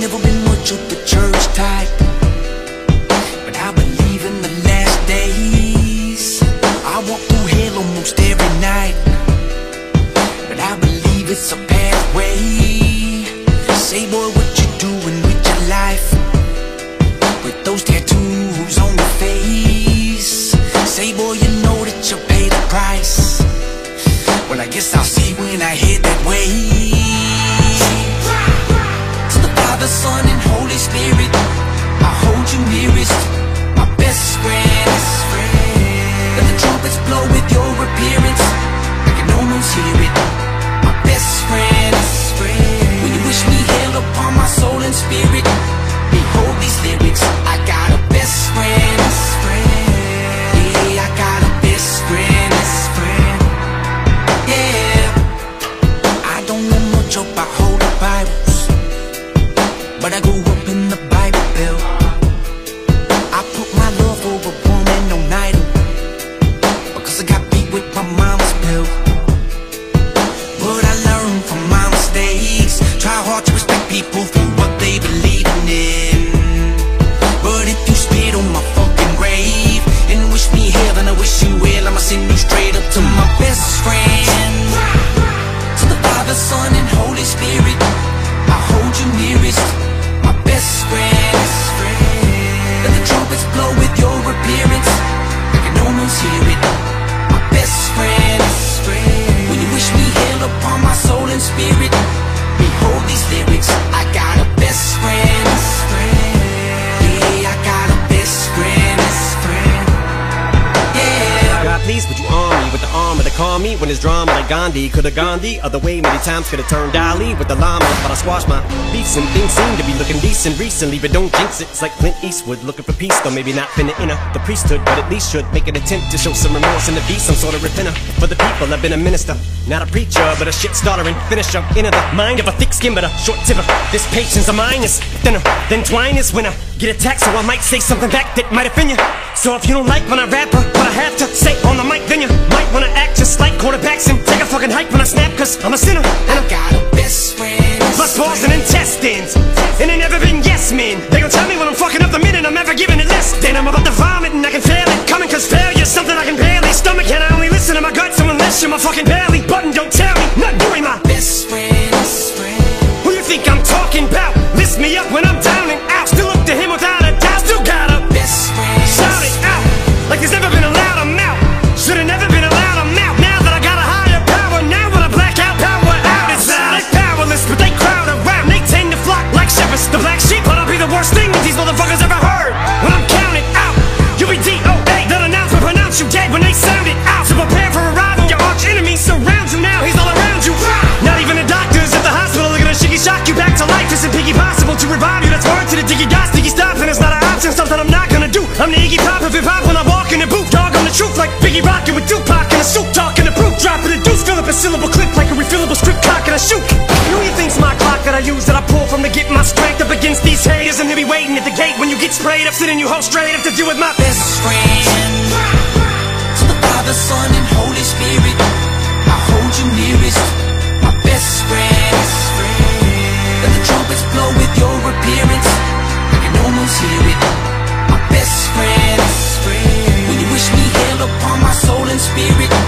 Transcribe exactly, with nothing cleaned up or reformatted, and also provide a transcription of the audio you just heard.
never been much of the church type, but I believe in the last days. I walk through hell almost every night, but I believe it's a pathway. Say boy, what you doing with your life, with those tattoos on your face? Say boy, you know that you pay the price. Well, I guess I'll see when I head that way. To the Father, Son, and Holy Spirit, I hold you nearest, my best friend. Let the trumpets blow with your appearance, I can almost hear it, my best friend. When you wish me hell upon my soul and spirit, behold these lyrics, I got a best friend. Yeah, I got a best friend. Yeah, I don't know much about holy Bibles, but I grew up in the Bible Belt. I put my love over woman on idol, because I got beat with my mama's belt. But I learned from my mistakes, try hard to respect people for what they believe in. But if you spit on my fucking grave and wish me hell, then I wish you well, I'ma send you straight up to my best friend. To the Father, Son, and Holy Spirit, I hold you nearest, my best friend. Let the trumpets blow with your appearance, I can almost hear it, my best friend. When you wish me hell upon my soul and spirit, behold these lyrics, I got a best friend. Yeah, I got a best friend. Yeah. God, please would you arm me with the armor to calm me when it's drama like Gandhi could've gone the other way many times, could've turned Dali with the llama, but I squashed my beefs and things seem to be looking decent recently, but don't jinx it. It's like Clint Eastwood looking for peace, though maybe not finna enter the priesthood, but at least should make an attempt to show some remorse and to be some sort of repenter for the people. I've been a minister, not a preacher, but a shit starter and finisher. Into the mind of a thick skin but a short tipper. This patience of mine is thinner than twine is when I get attacked, so I might say something back that might offend you. So if you don't like when I rap or what I have to say on the mic, then you might wanna act just like quarterbacks and take a fucking hike when I snap, cause I'm a sinner and I got a best friend. plus balls and intestines, and they never been yes men. They gon' tell me when I'm fucking up the minute I'm ever giving it less than I'm about to vomit and I can feel it coming, cause failure's something I can barely stomach, and I only listen to my guts unless you're my fucking belly button. Don't tell me not doing my best friend. Who you think I'm talking about? Lift me up when I'm down and out, still up to him without a doubt. Still got a best friend. Shout it out like there's never been a louder mouth. Should've never been allowed a mouth. Now that I got a higher power, now when I black out, power out. It's out. They powerless, but they crowd around. They tend to flock like shepherds. The black sheep, but I'll be the worst thing that these motherfuckers ever heard. When I'm counted out, you'll be D O A. That announcement pronounce you dead when they sound it out. So prepare for arrival. Your arch enemy surrounds you now. He's all around you. Not even the doctors at the hospital are gonna shiggy shock you back to life. Isn't piggy possible to revive you? That's word to the diggy dots, diggy stop, and it's not an option. Something I'm not gonna do. I'm the Iggy Pop of hip hop when I walk in the booth. Dog on the truth like Biggie rockin' with Tupac and a soup talking the proof. Dropping the deuce, fill up a syllable clip like a refillable strip cock and I shoot. Who you think's my clock that I use, that I pull from to get my strength up against these haters? And they be waiting at the gate when you get sprayed up, sitting you hold straight up to deal with my best friend. To the Father, Son, and Holy Spirit, I hold you nearest, my best friend. Let the trumpets blow with your appearance, I can almost hear it, my best friend. When you wish me hell upon my soul and spirit,